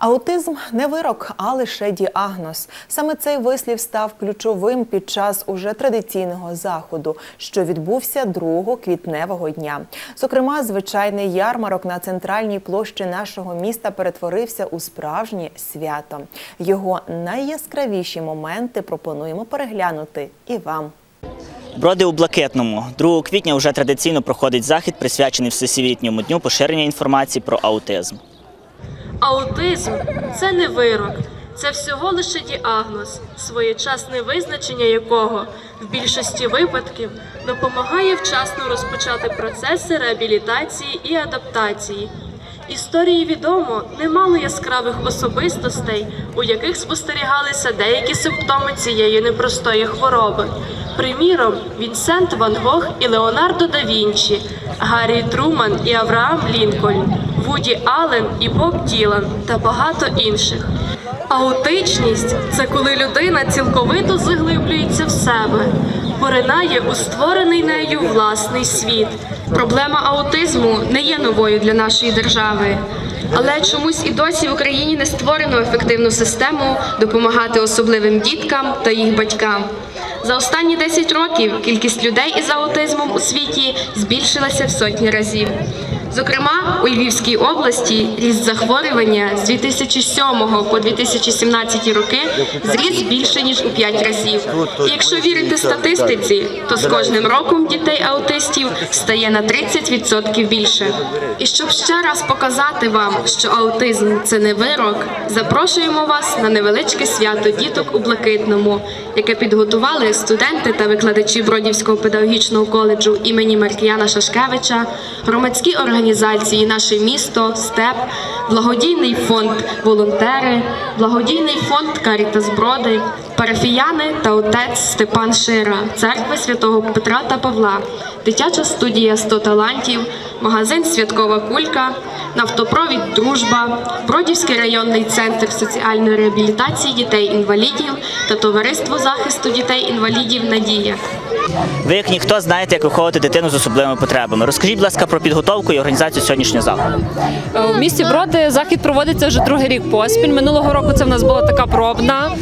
Аутизм – не вирок, а лише діагноз. Саме цей вислів став ключовим під час уже традиційного заходу, що відбувся 2 квітневого дня. Зокрема, звичайний ярмарок на центральній площі нашого міста перетворився у справжнє свято. Його найяскравіші моменти пропонуємо переглянути і вам. Броди у Блакитному. 2 квітня вже традиційно проходить захід, присвячений Всесвітньому дню поширення інформації про аутизм. Аутизм – це не вирок, це всього лише діагноз, своєчасне визначення якого в більшості випадків допомагає вчасно розпочати процеси реабілітації і адаптації. Історії відомо немало яскравих особистостей, у яких спостерігалися деякі симптоми цієї непростої хвороби. Приміром, Вінсент Ван Гог і Леонардо да Вінчі, Гаррі Труман і Авраам Лінкольн, Вуді Аллен і Боб Ділан та багато інших. Аутичність – це коли людина цілковито заглиблюється в себе, поринає у створений нею власний світ. Проблема аутизму не є новою для нашої держави. Але чомусь і досі в Україні не створено ефективну систему допомагати особливим діткам та їх батькам. За останні 10 років кількість людей із аутизмом у світі збільшилася в сотні разів. Зокрема, у Львівській області ріст захворювання з 2007 по 2017 роки зріс більше, ніж у 5 разів. І якщо вірити статистиці, то з кожним роком дітей-аутистів стає на 30% більше. І щоб ще раз показати вам, що аутизм – це не вирок, запрошуємо вас на невеличке свято діток у Блакитному, яке підготували студенти та викладачі Бродівського педагогічного коледжу імені Маркіяна Шашкевича, громадські організації «Наше місто», «Степ», благодійний фонд «Волонтери», благодійний фонд «Карітас Броди», парафіяни та отець Степан Шира, церкви Святого Петра та Павла, дитяча студія «100 талантів», магазин «Святкова кулька», нафтопровід «Дружба», Бродівський районний центр соціальної реабілітації дітей-інвалідів та товариство захисту дітей-інвалідів «Надія». Ви, як ніхто, знаєте, як виховувати дитину з особливими потребами. Розкажіть, будь ласка, про підготовку і організацію сьогоднішнього заходу. У місті Броди захід проводиться вже 2-й рік поспіль. Минулого року це в нас була така пробна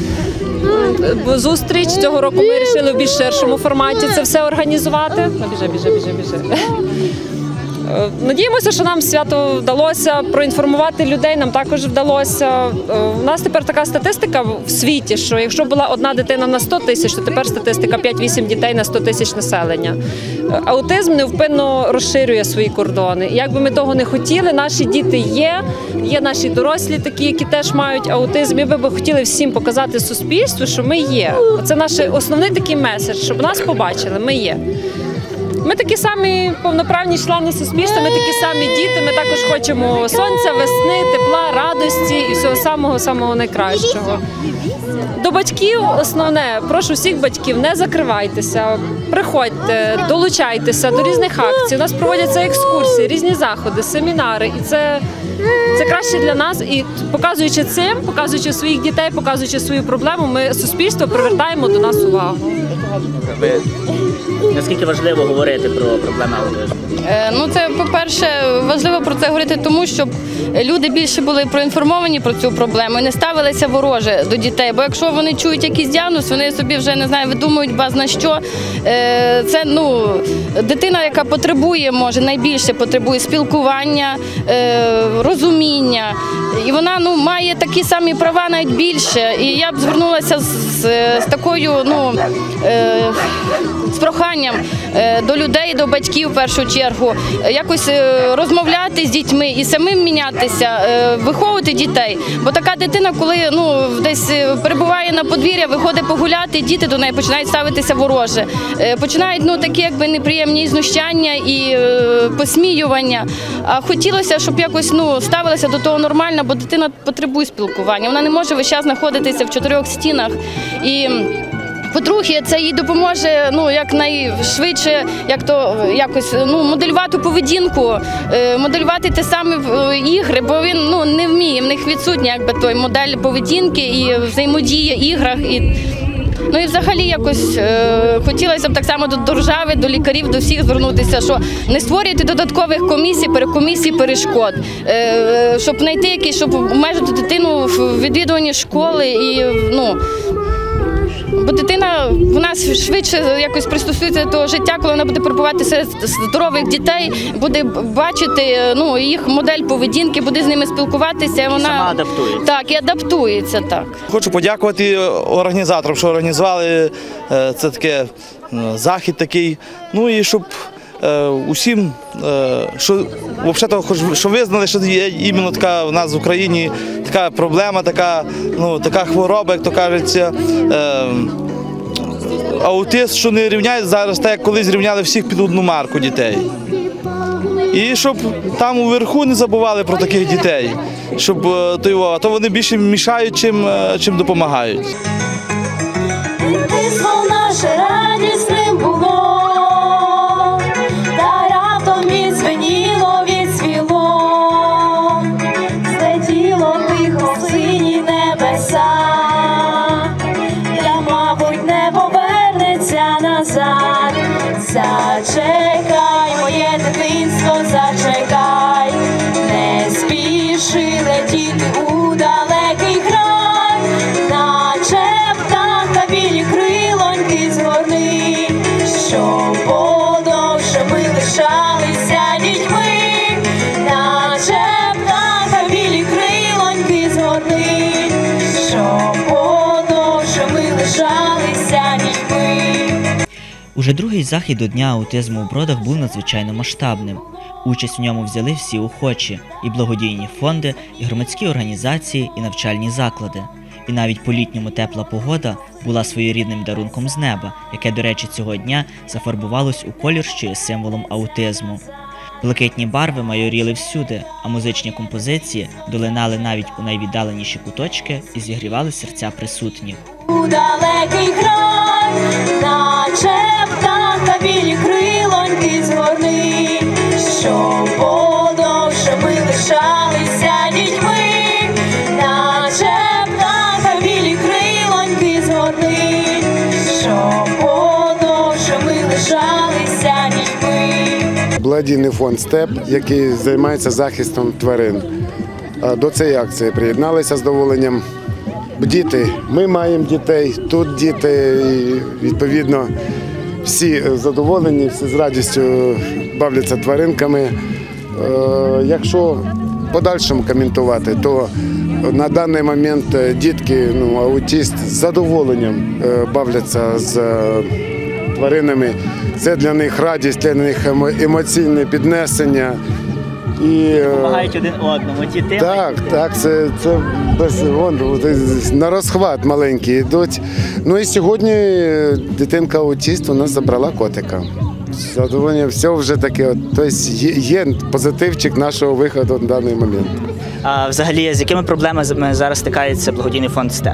зустріч. Цього року ми вирішили в більш ширшому форматі це все організувати. Біжи. Надіємося, що нам свято вдалося проінформувати людей, нам також вдалося. У нас тепер така статистика в світі, що якщо була одна дитина на 100 тисяч, то тепер статистика 5-8 дітей на 100 тисяч населення. Аутизм невпинно розширює свої кордони. І як би ми того не хотіли, наші діти є наші дорослі такі, які теж мають аутизм. І ми б хотіли всім показати суспільству, що ми є. Це наш основний такий меседж, щоб нас побачили, ми є. Ми такі самі повноправні члени суспільства, ми такі самі діти, ми також хочемо сонця, весни, тепла, радості і всього самого найкращого. До батьків основне, прошу всіх батьків, не закривайтеся, приходьте, долучайтеся до різних акцій. У нас проводяться екскурсії, різні заходи, семінари, і це краще для нас. І показуючи цим, показуючи своїх дітей, показуючи свою проблему, ми суспільство привертаємо до нас увагу. Наскільки важливо говорити про проблеми аутизму? Це, по-перше, важливо про це говорити тому, щоб люди більше були проінформовані про цю проблему і не ставилися вороже до дітей. Бо якщо вони чують якийсь діагноз, вони собі вже, не знаю, видумують базна що. Це, дитина, яка потребує, найбільше потребує спілкування, розуміння. І вона, має такі самі права, навіть більше. І я б звернулася з такою, з проханням до людей, до батьків в першу чергу, якось розмовляти з дітьми і самим мінятися, виховувати дітей. Бо така дитина, коли десь перебуває на подвір'я, виходить погуляти, діти до неї починають ставитися вороже. Починають такі якби неприємні знущання і посміювання. А хотілося, щоб якось ставилися до того нормально, бо дитина потребує спілкування. Вона не може весь час знаходитися в 4 стінах. І по-друге, це їй допоможе якнайшвидше моделювати поведінку, моделювати ті самі ігри, бо він не вміє, в них відсутня той модель поведінки і взаємодія в іграх. Ну і взагалі якось хотілося б так само до держави, до лікарів, до всіх звернутися, що не створюйте додаткових комісій, перекомісій, перешкод, щоб знайти якісь, щоб обмежити дитину в відвідуванні школи і, ну, бо дитина, вона швидше якось пристосується до того життя, коли вона буде перебувати серед здорових дітей, буде бачити, ну, їх модель поведінки, буде з ними спілкуватися. Вона сама адаптується. Так, і адаптується, так. Хочу подякувати організаторам, що організували це таке захід такий. Ну і щоб усім, що що визнали, що є іменно така в нас в Україні така проблема, така хвороба, як то кажеться. Аутист, що не рівняють зараз, так як колись рівняли всіх під одну марку дітей. І щоб там уверху не забували про таких дітей, щоб а то вони більше мішають, чим допомагають. Дитинство наше радісним було, та раптом відзвеніло, відсвіло, злетіло тихо в сині небеса, та, мабуть, не повернеться назад. Зачекай, моє дитинство, зачекай, не спіши летіти у далекий край, наче птаха білі крилоньки згорни, щоб подовше ми лишалися дітьми, наче птаха білі крилоньки згорни, щоб подовше ми лишалися дітьми. Уже другий захід до Дня аутизму у Бродах був надзвичайно масштабним. Участь у ньому взяли всі охочі – і благодійні фонди, і громадські організації, і навчальні заклади. І навіть по-літньому тепла погода була своєрідним дарунком з неба, яке, до речі, цього дня зафарбувалось у колір, що є символом аутизму. Блакитні барви майоріли всюди, а музичні композиції долинали навіть у найвіддаленіші куточки і зігрівали серця присутніх. У далекий край, наче птаха білі крилоньки згорни, щоб подовше ми лишалися дітьми, наче птаха білі крилоньки згорни, щоб подовше ми лишалися дітьми. Благодійний фонд «Степ», який займається захистом тварин. До цієї акції приєдналися з задоволенням діти. Ми маємо дітей, тут діти, і відповідно всі задоволені, всі з радістю бавляться тваринками. Якщо в подальшому коментувати, то на даний момент дітки, аутист з задоволенням бавляться з тваринами. Це для них радість, для них емоційне піднесення. І Допомагають один одному, діти. Так, це без на розхват маленькі йдуть. Ну і сьогодні дитинка-аутист у нас забрала котика. Задоволення, все вже таке. Тобто є позитивчик нашого виходу на даний момент. А взагалі, з якими проблемами зараз стикається благодійний фонд «Степ»?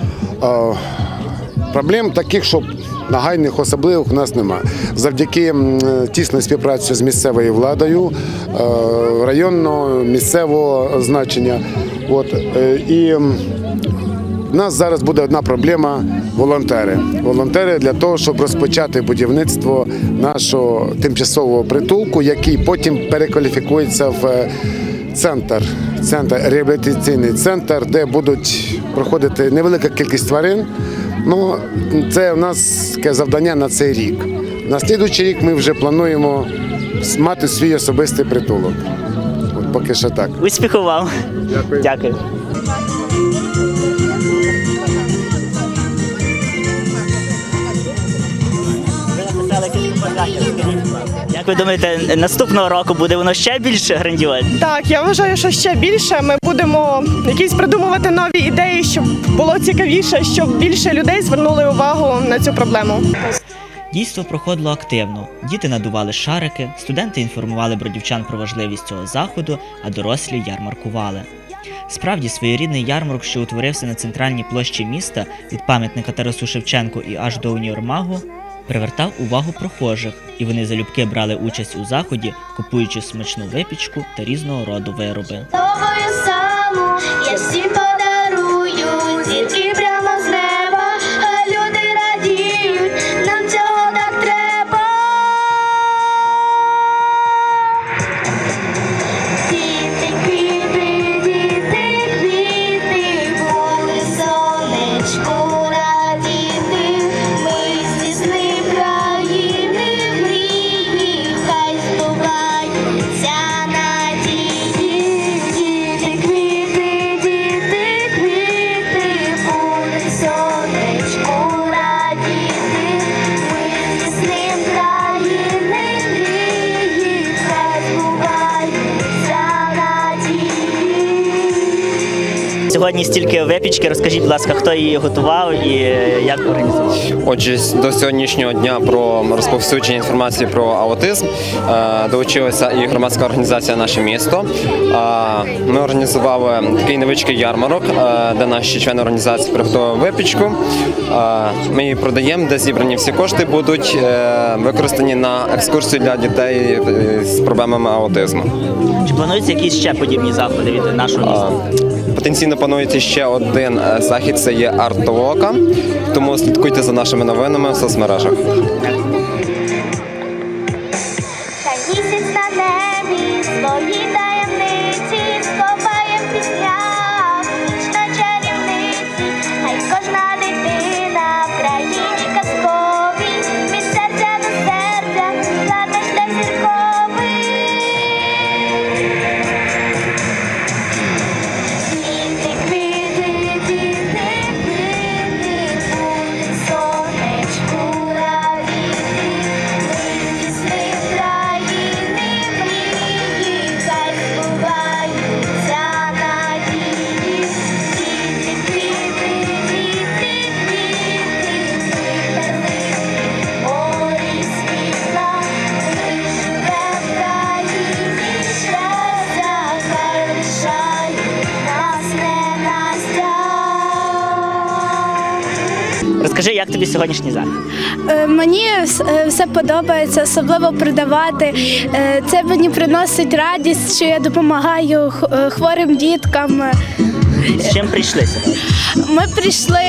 Проблем таких, щоб нагальних, особливих у нас немає. Завдяки тісній співпраці з місцевою владою, районного, місцевого значення. І в нас зараз буде одна проблема – волонтери. Волонтери для того, щоб розпочати будівництво нашого тимчасового притулку, який потім перекваліфікується в центр, реабілітаційний центр, де будуть проходити невелика кількість тварин. Ну, це у нас таке завдання на цей рік. На слідуючий рік ми вже плануємо мати свій особистий притулок. Поки що так. Успіху вам. Дякую. Дякую. Як ви думаєте, наступного року буде воно ще більш грандіозне? Так, я вважаю, що ще більше. Ми будемо якісь придумувати нові ідеї, щоб було цікавіше, щоб більше людей звернули увагу на цю проблему. Дійство проходило активно. Діти надували шарики, студенти інформували бродівчан про важливість цього заходу, а дорослі ярмаркували. Справді, своєрідний ярмарок, що утворився на центральній площі міста від пам'ятника Тарасу Шевченку і аж до універмагу, привертав увагу прохожих, і вони залюбки брали участь у заході, купуючи смачну випічку та різного роду вироби. Тобою саму я всім подарую, тільки прямо з неба, а люди сьогодні стільки випічки. Розкажіть, будь ласка, хто її готував і як організував? Отже, до сьогоднішнього дня про розповсюдження інформації про аутизм долучилася і громадська організація «Наше місто». Ми організували такий невеличкий ярмарок, де наші члени організації приготували випічку. Ми її продаємо, де зібрані всі кошти будуть використані на екскурсію для дітей з проблемами аутизму. Чи плануються якісь ще подібні заходи від нашого міста? Потенційно планується ще один захід, це є арт-толока, тому слідкуйте за нашими новинами в соцмережах. Місяць на небі свої таємниці сховає в піснях, ніжно чарівниці, хай кожна дитина в країні казковій, від серця до серця, ладно шлях зірковий. Квіти, квіти, квіти, квіти, буде сонечку радіти, мрії сни країни, мрії, хай збуваються надії. Квіти, квіти, квіти, квіти, витерли морі світла, ми живем в країні щастя, хай лишають нас ненастя. Розкажи, як тобі сьогоднішній захід? Мені все подобається, особливо продавати. Це мені приносить радість, що я допомагаю хворим діткам. З чим прийшли сьогодні? Ми прийшли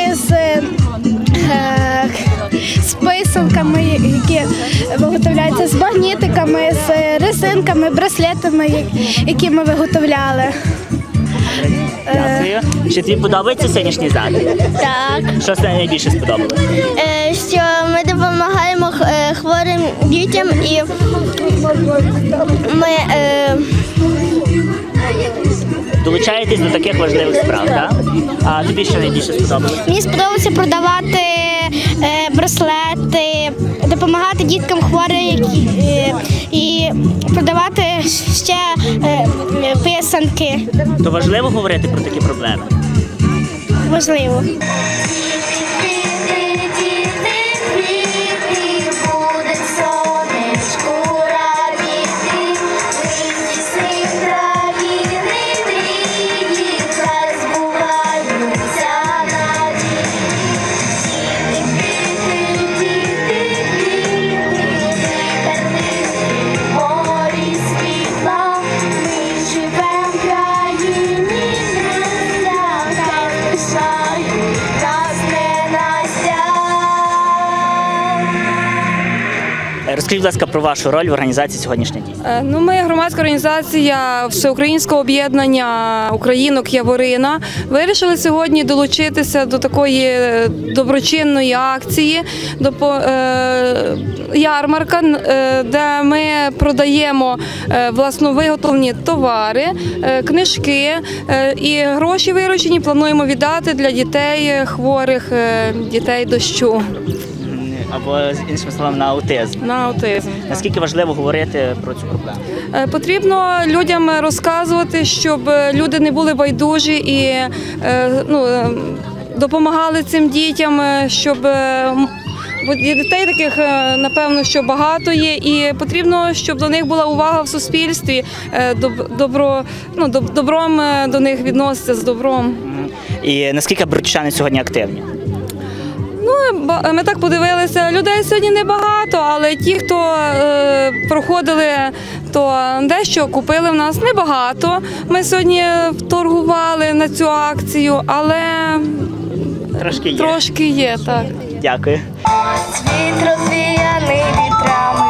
з писанками, які виготовляються, з магнітиками, з резинками, браслетами, які ми виготовляли. Дякую. Чи тобі подобається сьогоднішній захід? Так. Що тобі найбільше сподобалося? Що ми допомагаємо хворим дітям і ми Долучаєтесь до таких важливих справ, так? А тобі що найбільше сподобалося? мені сподобалося продавати браслети, допомагати діткам хворим і продавати ще писанки. То важливо говорити про такі проблеми? Важливо. Розкажіть, будь ласка, про вашу роль в організації сьогоднішнього дійства. Ну, ми громадська організація Всеукраїнського об'єднання українок Яворина вирішили сьогодні долучитися до такої доброчинної акції, до ярмарка, де ми продаємо власновиготовлені товари, книжки і гроші виручені плануємо віддати для дітей хворих, дітей дощу. Або, іншими словами, на аутизм. На аутизм. Наскільки важливо говорити про цю проблему? Потрібно людям розказувати, щоб люди не були байдужі і допомагали цим дітям, щоб бо дітей таких, напевно, що багато є, і потрібно, щоб до них була увага в суспільстві, добром до них відноситься з добром. І наскільки бродівчани сьогодні активні? Ну, ми так подивилися, людей сьогодні небагато, але ті, хто проходили, то дещо купили в нас небагато. Ми сьогодні торгували на цю акцію, але трошки є. Трошки є, так. Дякую. Світ розвіяний вітрами.